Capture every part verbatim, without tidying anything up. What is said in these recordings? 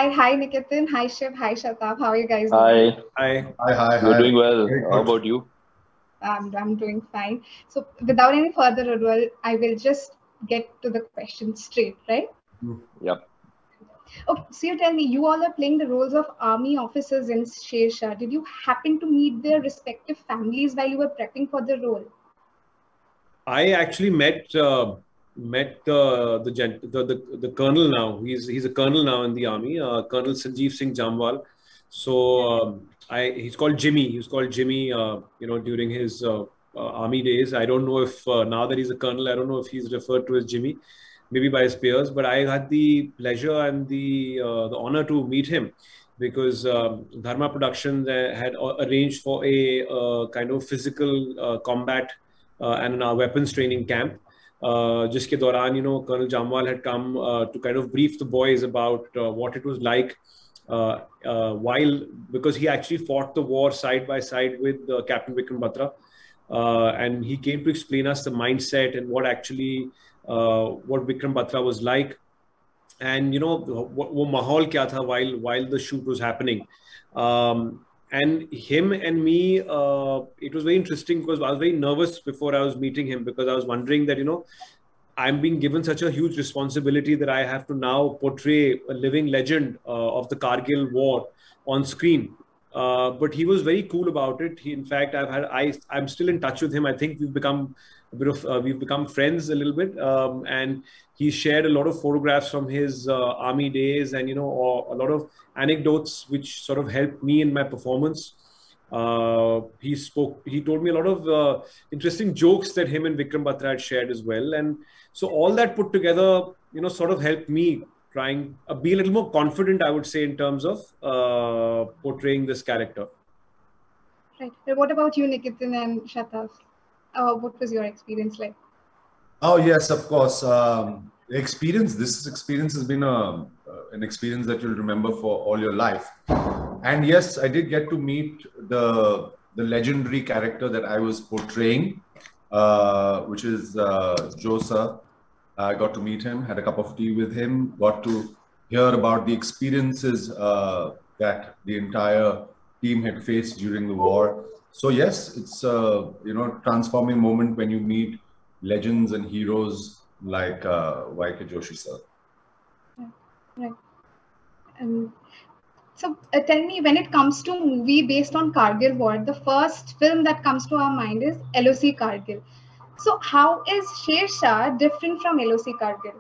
Hi, hi Nikitin, hi Shiv, hi Shatab. How are you guys doing? Hi, Hi. Hi, hi, we're hi. doing well. Very How good. about you? Um, I'm doing fine. So, without any further ado, I will just get to the question straight, right? Yep. Okay, so you tell me, you all are playing the roles of army officers in Sher Shah. Did you happen to meet their respective families while you were prepping for the role? I actually met uh, met the the, gent- the the the colonel now. He's he's a colonel now in the army. Uh, Colonel Sanjeev Singh Jamwal. So um, I he's called Jimmy. He was called Jimmy. Uh, you know, during his uh, uh, army days. I don't know if uh, now that he's a colonel, I don't know if he's referred to as Jimmy, maybe by his peers. But I had the pleasure and the uh, the honor to meet him because um, Dharma Productions uh, had uh, arranged for a uh, kind of physical uh, combat uh, and our weapons training camp. Uh, जिसके दौरान, you know, Colonel Jamwal had come uh, to kind of brief the boys about uh, what it was like uh, uh, while, because he actually fought the war side by side with uh, Captain Vikram Batra. Uh, and he came to explain us the mindset and what actually, uh, what Vikram Batra was like. And, you know, what वो माहौल क्या था while, while the shoot was happening. Um, and him and me, uh, it was very interesting because I was very nervous before I was meeting him because I was wondering that, you know, I'm being given such a huge responsibility that I have to now portray a living legend uh, of the Kargil war on screen. Uh, but he was very cool about it. He, in fact, I've had I I'm still in touch with him. I think we've become a bit of uh, we've become friends a little bit. Um, and he shared a lot of photographs from his uh, army days, and you know, or a lot of anecdotes which sort of helped me in my performance. Uh, he spoke. He told me a lot of uh, interesting jokes that him and Vikram Batra had shared as well, and so all that put together, you know, sort of helped me trying uh, be a little more confident, I would say, in terms of uh, portraying this character. Right. But what about you, Nikitin and Shatab? Uh, what was your experience like? Oh yes, of course. Um, the experience. This experience has been a uh, an experience that you'll remember for all your life. And yes, I did get to meet the the legendary character that I was portraying, uh, which is uh, Josa. I got to meet him, had a cup of tea with him, got to hear about the experiences uh, that the entire team had faced during the war. So yes, it's a you know transforming moment when you meet legends and heroes like uh, Y K Joshi sir. Right. Right. And so uh, tell me, when it comes to movie based on Kargil war, the first film that comes to our mind is L O C Kargil. So how is Sher Shah different from L O C Kargil?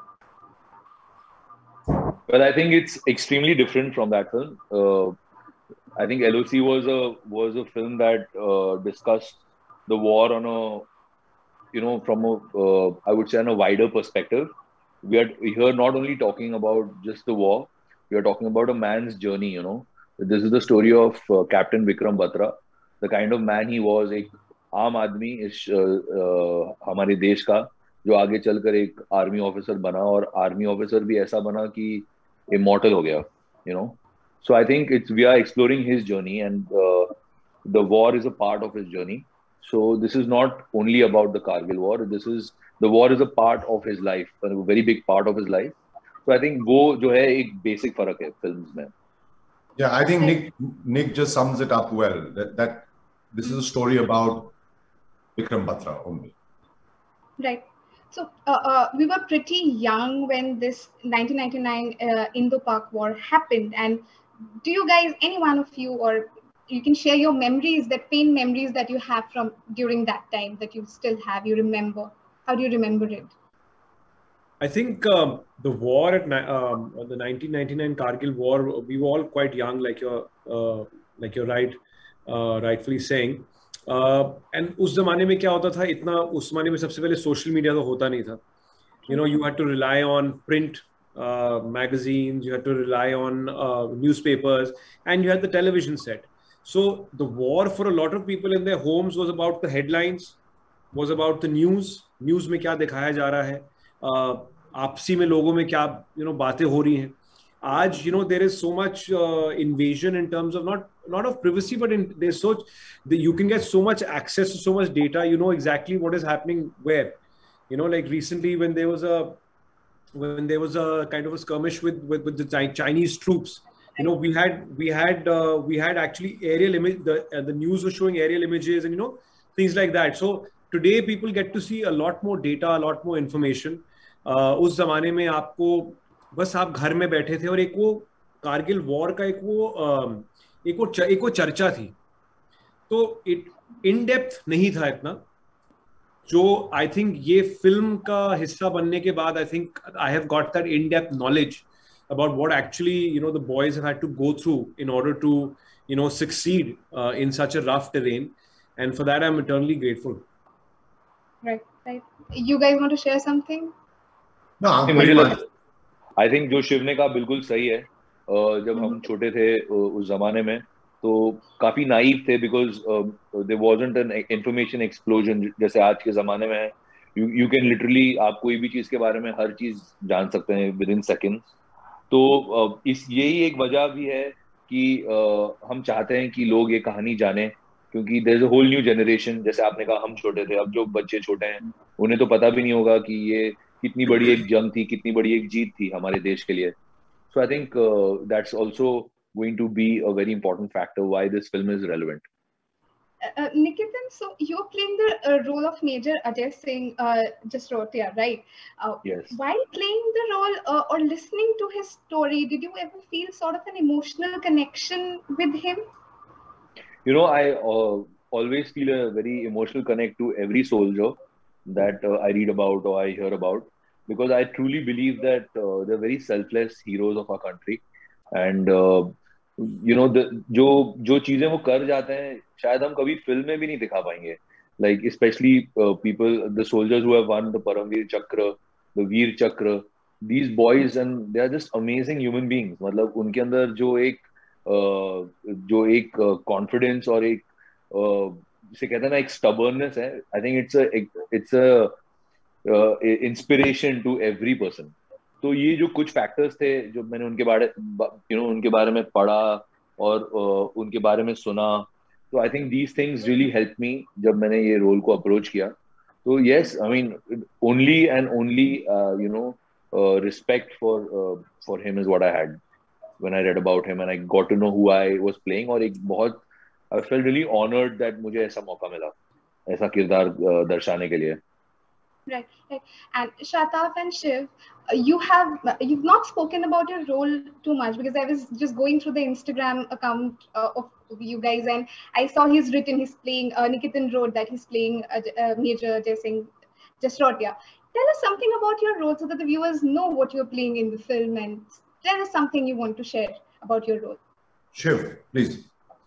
Well, I think it's extremely different from that film. Uh, I think L O C was a was a film that uh, discussed the war on a, you know, from a uh, I would say on a wider perspective. We are here not only talking about just the war, we are talking about a man's journey. You know, this is the story of uh, Captain Vikram Batra, the kind of man he was. एक आम आदमी इस uh, uh, हमारे देश का जो आगे चलकर एक आर्मी ऑफिसर बना और आर्मी ऑफिसर भी ऐसा बना कि इमॉर्टल हो गया. You know, so I think it's we are exploring his journey, and uh, the war is a part of his journey. So this is not only about the Kargil war. This is the war is a part of his life, a very big part of his life. So I think वो जो है एक basic फर्क है films में. Yeah, I think Nick Nick just sums it up well. That that this is a story about Vikram Batra only. Right. So uh, uh, we were pretty young when this nineteen ninety-nine uh, Indo-Pak war happened. And do you guys, any one of you, or you can share your memories, that pain memories that you have from during that time that you still have, you remember? How do you remember it? I think um, the war at ni- um, the nineteen ninety-nine Kargil war, we were all quite young, like you're uh, like you're right, uh, rightfully saying. And uh, उस जमाने में क्या होता था, इतना उस जमाने में सबसे पहले सोशल मीडिया तो होता नहीं था. You know, you had to rely on print uh, magazines, you had to rely on uh, newspapers, and you had the television set. So the war for a lot of people in their homes was about the headlines, was about the news. News में क्या दिखाया जा रहा है, uh, आपसी में लोगों में क्या you know बातें हो रही हैं. आज, you know, there is so much uh, invasion in terms of not not of privacy, but in there's so the, you can get so much access to so much data. You know exactly what is happening where. You know, like recently when there was a when there was a kind of a skirmish with with, with the Chinese troops, You know, we had we had uh, we had actually aerial image. The uh, the news was showing aerial images and you know things like that. So today people get to see a lot more data, a lot more information. Uh, उस जमाने में आपको बस आप घर में बैठे थे और एक वो कारगिल वॉर का एक वो uh, एक वो एक वो चर्चा थी. तो इट इन डेप्थ नहीं था इतना जो आई थिंक ये फिल्म का हिस्सा बनने के बाद I think I have got that in depth knowledge about what actually you know the boys have had to go through in order to you know succeed uh, in such a rough terrain, and for that I'm eternally grateful. Right, right. You guys want to share something? No, pretty much. I think जो शिव ने कहा बिल्कुल सही है. uh, जब हम छोटे थे uh, उस जमाने में तो काफी नाइव थे because uh, there wasn't an information explosion जैसे आज के जमाने में है. you, you can literally आप कोई भी चीज के बारे में हर चीज जान सकते हैं within seconds. तो इस यही एक वजह भी है कि हम चाहते हैं कि लोग ये कहानी जाने, क्योंकि there is a whole new generation. जैसे आपने कहा हम छोटे थे, अब जो बच्चे छोटे हैं उन्हें तो पता भी नहीं होगा कि ये कितनी बड़ी एक जंग थी, कितनी बड़ी एक जीत थी हमारे देश के लिए. So I think that's also going to be a very important factor why this film is relevant. Uh, Nikitan, so you're playing the uh, role of Major Ajay Singh uh, Jasrotia, right? Uh, yes. While playing the role uh, or listening to his story, did you ever feel sort of an emotional connection with him? You know, I uh, always feel a very emotional connect to every soldier that uh, I read about or I hear about, because I truly believe that uh, they're very selfless heroes of our country. And uh, you know, the जो जो चीजें वो कर जाते हैं शायद हम कभी फिल्म में भी नहीं दिखा पाएंगे. Like especially uh, people, the soldiers who have won the Paramveer Chakra, the Veer Chakra, these boys, and they are just amazing human beings. मतलब उनके अंदर जो एक uh, जो एक confidence और एक uh, जिसे कहते हैं ना एक stubbornness है. I think it's a it's a uh, inspiration to every person. तो ये जो कुछ फैक्टर्स थे जो मैंने उनके बारे यू नो उनके बारे में पढ़ा और uh, उनके बारे में सुना, तो I think these things really help me जब मैंने ये रोल को अप्रोच किया. तो yes, I mean only and only you know respect for for him is what I had when I read about him and I got to know who I was playing. और एक बहुत I felt really honoured that मुझे ऐसा मौका मिला ऐसा किरदार uh, दर्शाने के लिए. Right, right. And Shataf and Shiv, uh, you have you've not spoken about your role too much, because I was just going through the Instagram account uh, of you guys, and I saw he's written he's playing uh, Nikitan wrote that he's playing uh, uh, Major Ajay Singh Jasrotia. Tell us something about your role so that the viewers know what you're playing in the film, and tell us something you want to share about your role. Shiv, please.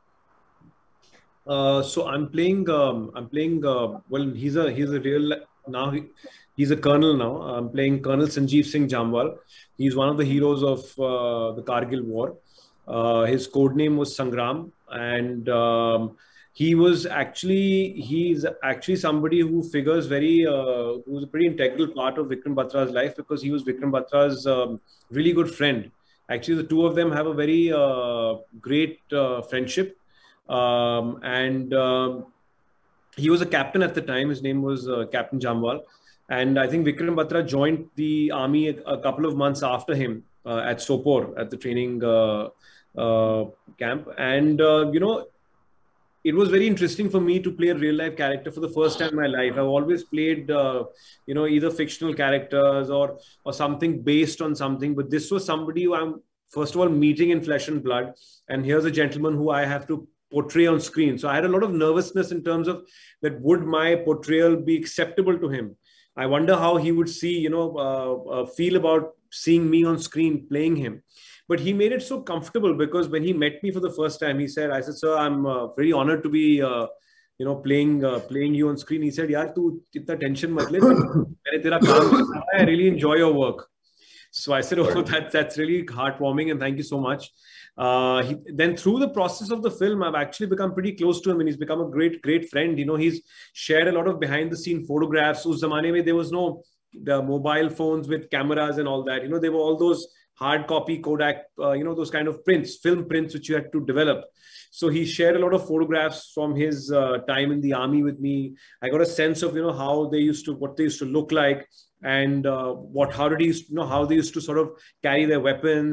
Uh, so I'm playing. Um, I'm playing. Uh, well, he's a he's a real. Now he, he's a colonel now. I'm playing Colonel Sanjeev Singh Jamwal. He's one of the heroes of uh, the Kargil War. Uh, his code name was Sangram, and um, he was actually he's actually somebody who figures very uh, who's a pretty integral part of Vikram Batra's life, because he was Vikram Batra's um, really good friend. Actually, the two of them have a very uh, great uh, friendship, um, and. Um, He was a captain at the time. His name was uh, Captain Jamwal. And I think Vikram Batra joined the army a, a couple of months after him uh, at Sopor, at the training uh, uh, camp. And, uh, you know, it was very interesting for me to play a real life character for the first time in my life. I've always played, uh, you know, either fictional characters or, or something based on something. But this was somebody who I'm, first of all, meeting in flesh and blood. And here's a gentleman who I have to portray on screen. So I had a lot of nervousness in terms of that, would my portrayal be acceptable to him? I wonder how he would see, you know, uh, uh, feel about seeing me on screen playing him. But he made it so comfortable, because when he met me for the first time, he said, I said, sir, I'm uh, very honored to be, uh, you know, playing uh, playing you on screen. He said, yaar, tu itna tension mat le. Maine tera kaam kiya. I really enjoy your work. So I said, oh, that, that's really heartwarming, and thank you so much. Uh, he, then through the process of the film, I've actually become pretty close to him, and he's become a great, great friend. You know, he's shared a lot of behind the scene photographs. Us zamane mein, there was no the mobile phones with cameras and all that. You know, there were all those hard copy Kodak, uh, you know, those kind of prints, film prints, which you had to develop. So he shared a lot of photographs from his uh, time in the army with me. I got a sense of, you know, how they used to, what they used to look like, and uh, what, how did he, you know, how they used to sort of carry their weapons.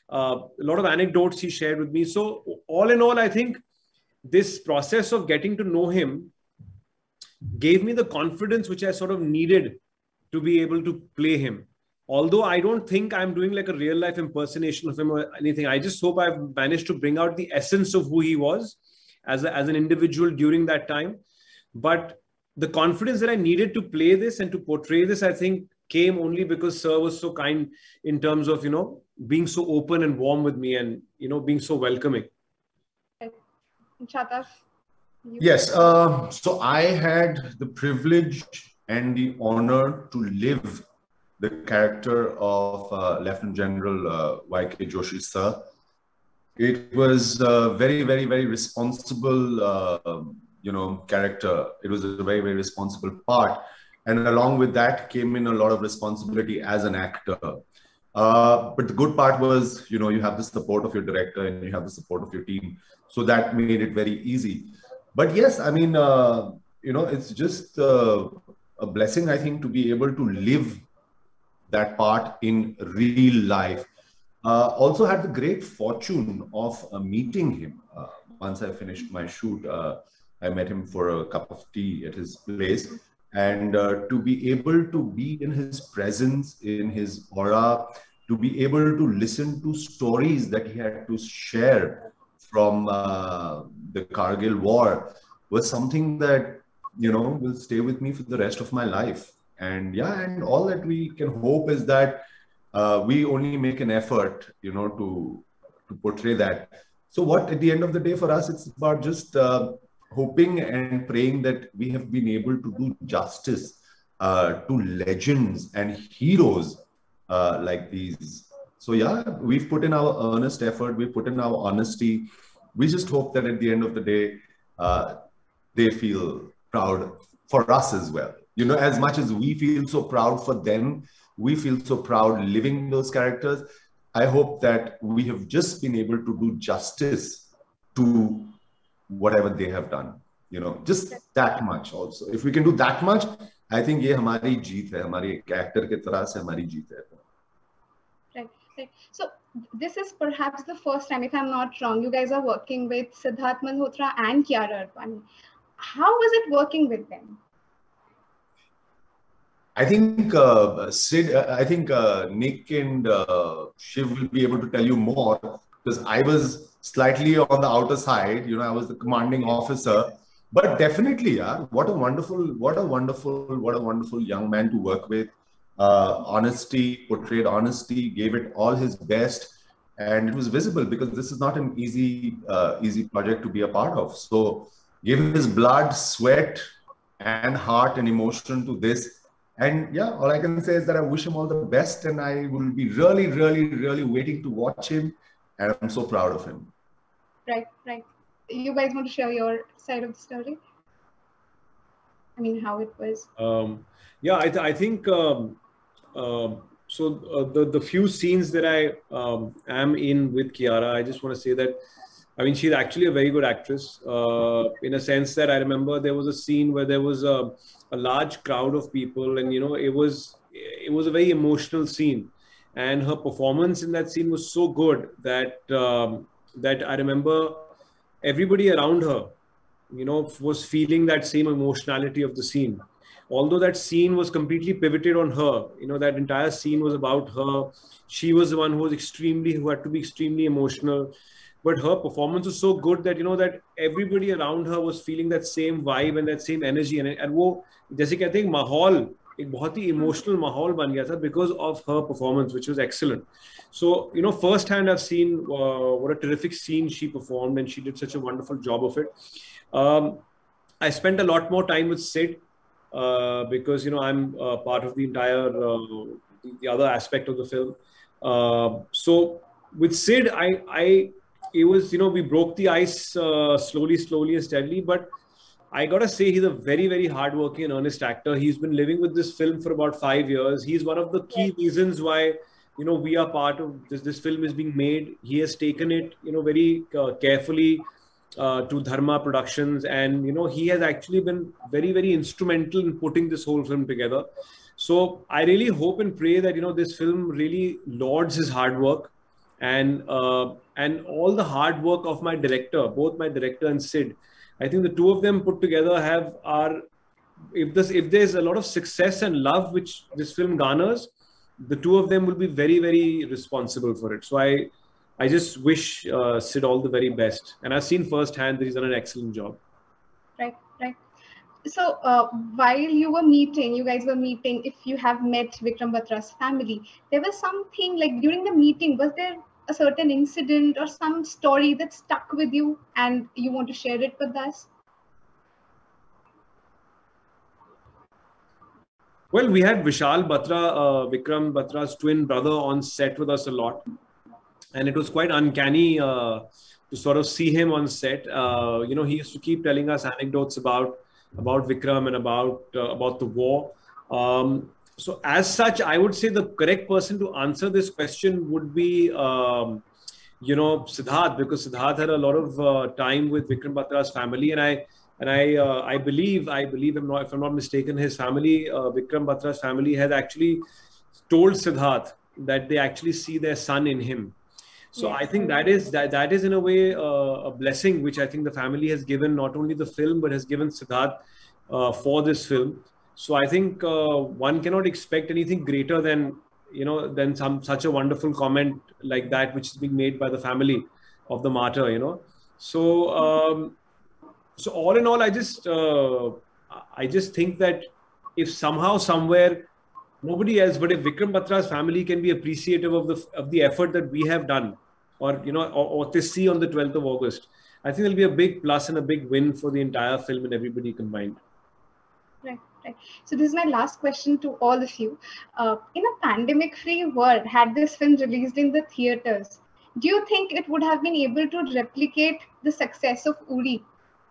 Uh, a lot of anecdotes he shared with me. So all in all, I think this process of getting to know him gave me the confidence which I sort of needed to be able to play him. Although I don't think I'm doing like a real life impersonation of him or anything. I just hope I've managed to bring out the essence of who he was as, a, as an individual during that time. But the confidence that I needed to play this and to portray this, I think came only because Sir was so kind in terms of, you know, being so open and warm with me and, you know, being so welcoming. Shataf? Yes. Uh, so I had the privilege and the honor to live the character of uh, Lieutenant General uh, Y K Joshi Sir. It was a very, very, very responsible, uh, you know, character. It was a very, very responsible part. And along with that came in a lot of responsibility as an actor. Uh, but the good part was, you know, you have the support of your director and you have the support of your team. So that made it very easy. But yes, I mean, uh, you know, it's just uh, a blessing, I think, to be able to live that part in real life. Uh, also had the great fortune of uh, meeting him. Uh, once I finished my shoot, uh, I met him for a cup of tea at his place. And uh, to be able to be in his presence, in his aura, to be able to listen to stories that he had to share from uh, the Kargil war was something that, you know, will stay with me for the rest of my life. And yeah, and all that we can hope is that uh, we only make an effort, you know, to, to portray that. So what, at the end of the day for us, it's about just uh, hoping and praying that we have been able to do justice uh, to legends and heroes uh, like these. So yeah, we've put in our earnest effort, we've put in our honesty. We just hope that at the end of the day, uh, they feel proud for us as well. You know, as much as we feel so proud for them, we feel so proud living those characters. I hope that we have just been able to do justice to whatever they have done. You know, just that much also. If we can do that much, I think ये हमारी जीत है, हमारी actor के तरह से हमारी जीत है. Right, right. So this is perhaps the first time, if I'm not wrong, you guys are working with Siddharth Malhotra and Kiara Advani. How was it working with them? I think uh, Sid, uh, I think uh, Nick and uh, Shiv will be able to tell you more because I was slightly on the outer side. You know, I was the commanding officer, but definitely, yeah, what a wonderful, what a wonderful, what a wonderful young man to work with. Uh, honesty, portrayed honesty, gave it all his best, and it was visible because this is not an easy, uh, easy project to be a part of. So, gave his blood, sweat, and heart and emotion to this. And yeah, all I can say is that I wish him all the best, and I will be really, really, really waiting to watch him. And I'm so proud of him. Right, right. You guys want to share your side of the story? I mean, how it was? Um, yeah, I, th I think um, uh, so. Uh, the the few scenes that I um, am in with Kiara, I just want to say that I mean she's actually a very good actress. Uh, in a sense that I remember there was a scene where there was a a large crowd of people, and you know it was it was a very emotional scene, and her performance in that scene was so good that um, that I remember everybody around her, you know, was feeling that same emotionality of the scene. Although that scene was completely pivoted on her, you know, that entire scene was about her. She was the one who was extremely, who had to be extremely emotional. But her performance was so good that, you know, that everybody around her was feeling that same vibe and that same energy. And, and वो, जैसे कहते हैं, माहौल, एक बहुत ही emotional माहौल बन गया था because of her performance, which was excellent. So, you know, firsthand I've seen uh, what a terrific scene she performed, and she did such a wonderful job of it. Um, I spent a lot more time with Sid uh, because, you know, I'm uh, part of the entire, uh, the, the other aspect of the film. Uh, so with Sid, I, I, it was, you know, we broke the ice uh, slowly, slowly and steadily, but I gotta say he's a very, very hardworking and earnest actor. He's been living with this film for about five years. He's one of the key reasons why, you know, we are part of this, this film is being made. He has taken it, you know, very uh, carefully uh, to Dharma Productions. And, you know, he has actually been very, very instrumental in putting this whole film together. So I really hope and pray that, you know, this film really lauds his hard work and uh, and all the hard work of my director, both my director and Sid. I think the two of them put together have are, if this if there's a lot of success and love which this film garners, the two of them will be very, very responsible for it. So I I just wish uh, Sid all the very best, and I've seen firsthand that he's done an excellent job. Right, right. So uh, while you were meeting, you guys were meeting, if you have met Vikram Batra's family, there was something like during the meeting, was there a certain incident or some story that stuck with you and you want to share it with us? Well, we had Vishal Batra, uh, Vikram Batra's twin brother, on set with us a lot. And it was quite uncanny uh, to sort of see him on set. Uh, you know, he used to keep telling us anecdotes about about Vikram and about uh, about the war. Um, so as such, I would say the correct person to answer this question would be, um, you know, Siddharth, because Siddharth had a lot of uh, time with Vikram Batra's family, and I and I uh, I believe I believe I'm not, if I'm not mistaken, his family, uh, Vikram Batra's family, has actually told Siddharth that they actually see their son in him. So yes. I think that is that that is in a way uh, a blessing which I think the family has given not only the film but has given Siddharth uh, for this film. So I think uh, one cannot expect anything greater than you know than some such a wonderful comment like that which is being made by the family of the martyr. You know, so um, so all in all, I just uh, I just think that if somehow somewhere nobody else, but if Vikram Batra's family can be appreciative of the of the effort that we have done, or you know, or, or they see on the twelfth of August, I think it'll be a big plus and a big win for the entire film and everybody combined. Right, right. So this is my last question to all of you. Uh, in a pandemic-free world, had this film released in the theaters, do you think it would have been able to replicate the success of Uri?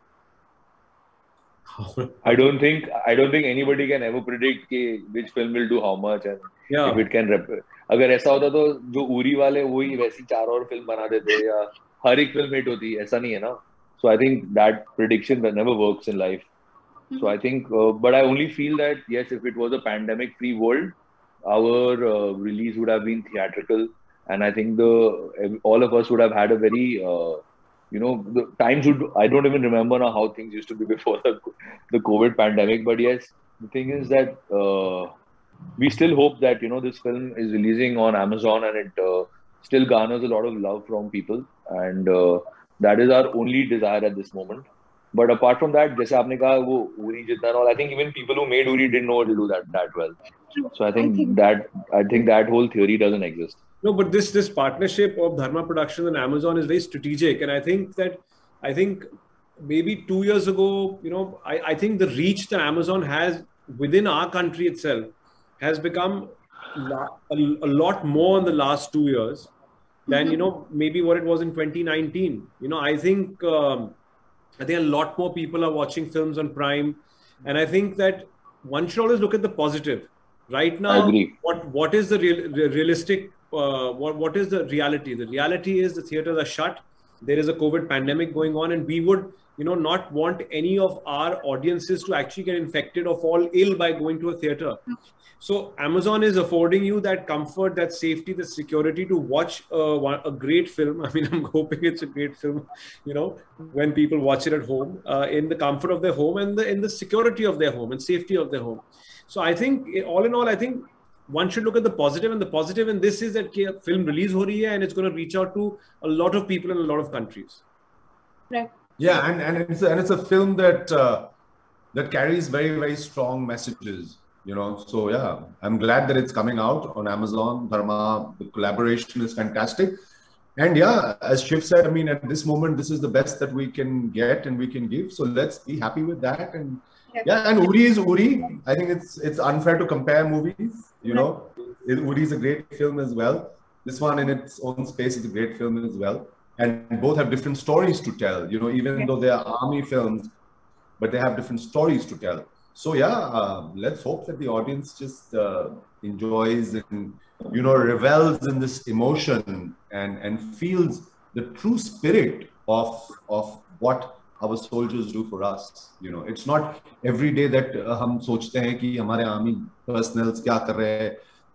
I don't think I don't think anybody can ever predict कि which film will do how much and yeah. if it can rep. अगर ऐसा होता तो जो उरी वाले वही वैसी चार और फिल्म बना देते या हर एक फिल्म हिट होती, ऐसा नहीं है ना. So I think that prediction never works in life. Mm-hmm. So I think, uh, but I only feel that yes, if it was a pandemic-free world, our uh, release would have been theatrical, and I think the all of us would have had a very uh, You know, the times would, I don't even remember now how things used to be before the, the COVID pandemic. But yes, the thing is that uh, we still hope that, you know, this film is releasing on Amazon and it uh, still garners a lot of love from people. And uh, that is our only desire at this moment. But apart from that, jaise aapne kaha, wo Uri jitna and all, I think even people who made Uri didn't know how to do that that well. So I think, I think that I think that whole theory doesn't exist. No, but this this partnership of Dharma Productions and Amazon is very strategic, and I think that I think maybe two years ago, you know, I, I think the reach that Amazon has within our country itself has become a, a lot more in the last two years than mm-hmm. you know maybe what it was in twenty nineteen. You know, I think um, I think a lot more people are watching films on Prime, and I think that one should always look at the positive. Right now, what what is the real, the realistic? Uh, what what is the reality? The reality is the theaters are shut. There is a COVID pandemic going on, and we would, you know, not want any of our audiences to actually get infected or fall ill by going to a theater. So Amazon is affording you that comfort, that safety, the security to watch a, a great film. I mean, I'm hoping it's a great film, you know, when people watch it at home, uh, in the comfort of their home and the in the security of their home and safety of their home. So I think, all in all, I think one should look at the positive, and the positive in this is that a film release ho rahi hai and it's going to reach out to a lot of people in a lot of countries. Right. Yeah, and, and it's a, and it's a film that uh, that carries very, very strong messages, you know. So yeah, I'm glad that it's coming out on Amazon. Dharma, the collaboration is fantastic. And yeah, as Shiv said, I mean, at this moment, this is the best that we can get and we can give. So let's be happy with that. And yeah, and Uri is Uri. I think it's it's unfair to compare movies. You know, it, Uri is a great film as well. This one in its own space is a great film as well. And both have different stories to tell, you know, even though they are army films, but they have different stories to tell. So yeah, uh, let's hope that the audience just uh, enjoys and, you know, revels in this emotion and, and feels the true spirit of, of what our soldiers do for us. You know, it's not every day that uh, hum sochte hain ki hamare army personnels kya kar rahe hai,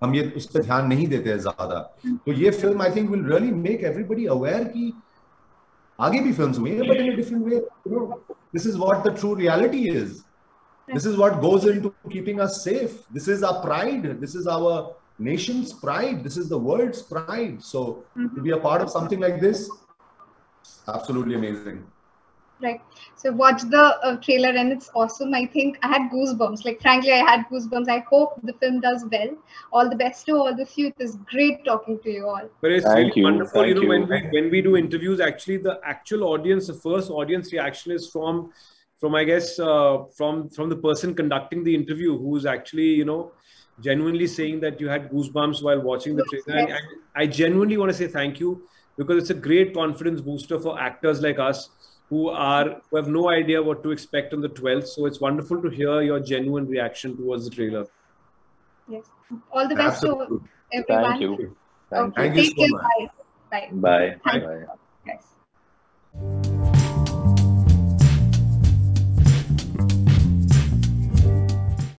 हम ये उस पर ध्यान नहीं देते हैं ज्यादा. तो ये film I think will really make everybody aware कि आगे भी फिल्म्स हुई हैं, but in a different way. You know, this is what the true reality is. This is what goes into keeping us safe. This is our pride. This is our nation's pride. This is the world's pride. So mm-hmm. to be a part of something like this, absolutely amazing. Right. So watch the uh, trailer and it's awesome. I think I had goosebumps. Like frankly, I had goosebumps. I hope the film does well. All the best to all the youth. It's great talking to you all. But it's Thank really you. wonderful. Thank you know, you. when we when we do interviews, actually the actual audience, the first audience reaction is from from I guess uh, from from the person conducting the interview, who's actually you know genuinely saying that you had goosebumps while watching the trailer. Yes. And, and I genuinely want to say thank you, because it's a great confidence booster for actors like us who are who have no idea what to expect on the twelfth. So it's wonderful to hear your genuine reaction towards the trailer. Yes. All the best Absolutely. to everyone. Thank you. Thank Okay. you. Thank you Take so care. much. Bye. Bye. Bye. Thank Bye. you. Yes.